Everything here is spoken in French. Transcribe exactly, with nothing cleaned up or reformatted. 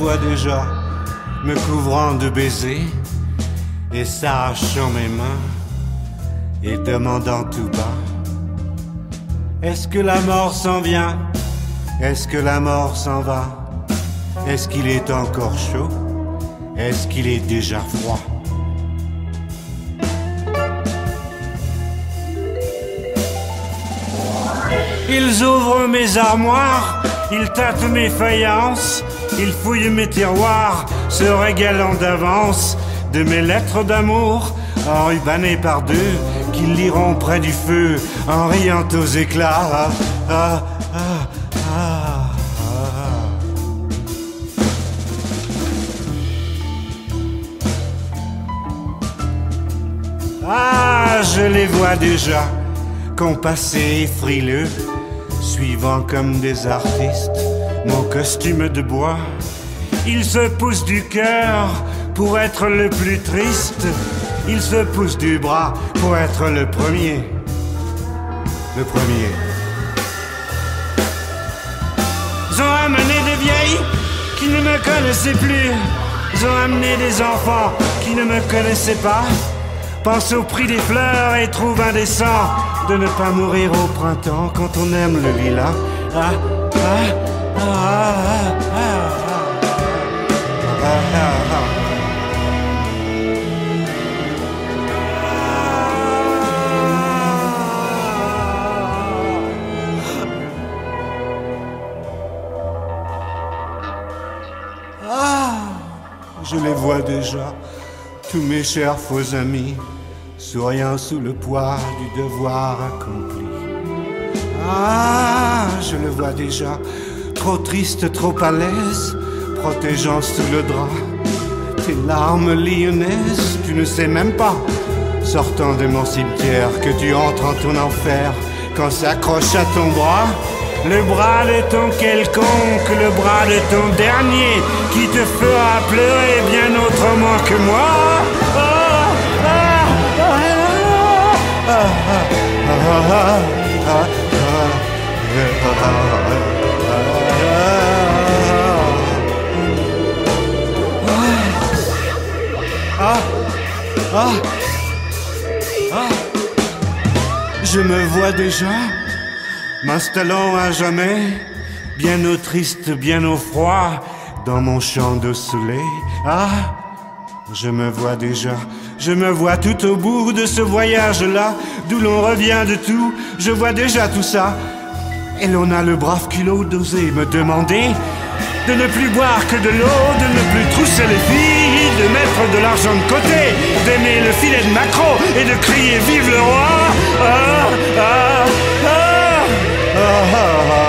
vois déjà me couvrant de baisers et s'arrachant mes mains et demandant tout bas: est-ce que la mort s'en vient? Est-ce que la mort s'en va? Est-ce qu'il est encore chaud? Est-ce qu'il est déjà froid? Ils ouvrent mes armoires, ils tâtent mes faïences, ils fouillent mes tiroirs, se régalant d'avance de mes lettres d'amour, enrubannées par deux, qu'ils liront près du feu, en riant aux éclats. Ah, ah, ah, ah. Ah, je les vois déjà, compassés et frileux, suivant comme des artistes mon costume de bois. Ils se poussent du cœur pour être le plus triste, ils se poussent du bras pour être le premier. Le premier. Ils ont amené des vieilles qui ne me connaissaient plus. Ils ont amené des enfants qui ne me connaissaient pas. Pense au prix des fleurs et trouve indécent de ne pas mourir au printemps quand on aime le lilas. Ah, ah, ah, ah, ah, ah, ah, ah. Ah, je les vois déjà, tous mes chers faux amis, souriant sous le poids du devoir accompli. Ah, je le vois déjà, trop triste, trop à l'aise, protégeant sous le drap tes larmes lyonnaises. Tu ne sais même pas, sortant de mon cimetière, que tu entres en ton enfer quand s'accroche à ton bras le bras de ton quelconque, le bras de ton dernier, qui te fera pleurer bien autrement que moi. Ah, ah, ah, ah, ah, ah, ah. Je me vois déjà m'installant à jamais, bien au triste, bien au froid, dans mon champ de soleil. Ah, je me vois déjà, je me vois tout au bout de ce voyage-là, d'où l'on revient de tout, je vois déjà tout ça. Et l'on a le brave culot d'oser me demander de ne plus boire que de l'eau, de ne plus trousser les filles, de mettre de l'argent de côté, d'aimer le filet de maquereau et de crier vive le roi. Ah, ah, ah. Ah, ah, ah.